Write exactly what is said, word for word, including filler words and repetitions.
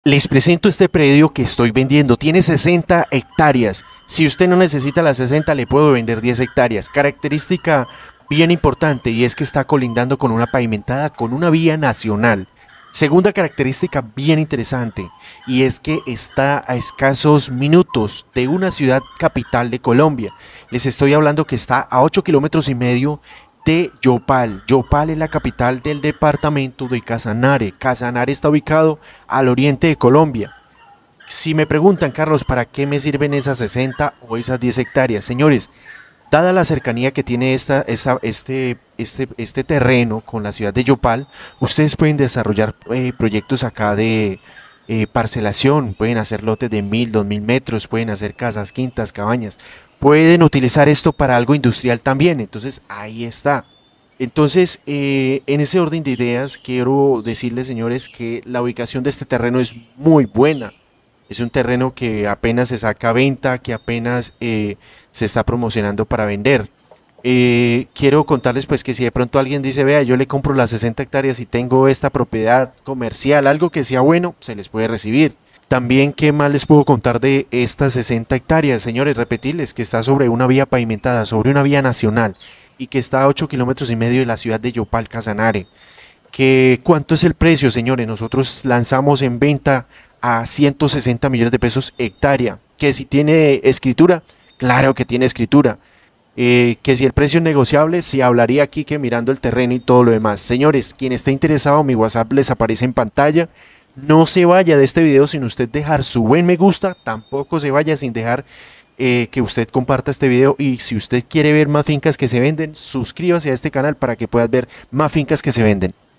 Les presento este predio que estoy vendiendo. Tiene sesenta hectáreas. Si usted no necesita las sesenta, le puedo vender diez hectáreas. Característica bien importante, y es que está colindando con una pavimentada, con una vía nacional. Segunda característica bien interesante, y es que está a escasos minutos de una ciudad capital de Colombia. Les estoy hablando que está a ocho kilómetros y medio de Yopal. Yopal es la capital del departamento de Casanare. Casanare está ubicado al oriente de Colombia. Si me preguntan, Carlos, ¿para qué me sirven esas sesenta o esas diez hectáreas? Señores, dada la cercanía que tiene esta, esta, este, este, este terreno con la ciudad de Yopal, ustedes pueden desarrollar eh, proyectos acá de eh, parcelación, pueden hacer lotes de mil, dos mil metros, pueden hacer casas, quintas, cabañas, pueden utilizar esto para algo industrial también. Entonces ahí está. Entonces, eh, en ese orden de ideas, quiero decirles, señores, que la ubicación de este terreno es muy buena. Es un terreno que apenas se saca a venta, que apenas eh, se está promocionando para vender. Eh, quiero contarles pues que si de pronto alguien dice, vea, yo le compro las sesenta hectáreas y tengo esta propiedad comercial, algo que sea bueno, se les puede recibir. También, ¿qué más les puedo contar de estas sesenta hectáreas? Señores, repetirles que está sobre una vía pavimentada, sobre una vía nacional, y que está a ocho kilómetros y medio de la ciudad de Yopal, Casanare. Que, ¿cuánto es el precio, señores? Nosotros lanzamos en venta a ciento sesenta millones de pesos hectárea. Que si tiene escritura, claro que tiene escritura. Eh, que si el precio es negociable, sí hablaría aquí que mirando el terreno y todo lo demás. Señores, quien esté interesado, mi WhatsApp les aparece en pantalla. No se vaya de este video sin usted dejar su buen me gusta, tampoco se vaya sin dejar eh, que usted comparta este video, y si usted quiere ver más fincas que se venden, suscríbase a este canal para que puedas ver más fincas que se venden.